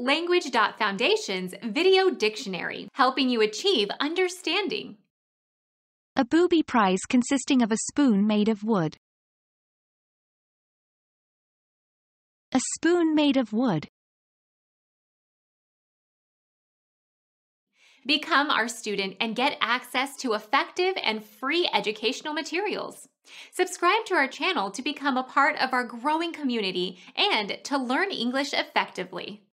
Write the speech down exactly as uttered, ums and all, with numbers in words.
Language dot Foundation's Video Dictionary, helping you achieve understanding. A booby prize consisting of a spoon made of wood. A spoon made of wood. Become our student and get access to effective and free educational materials. Subscribe to our channel to become a part of our growing community and to learn English effectively.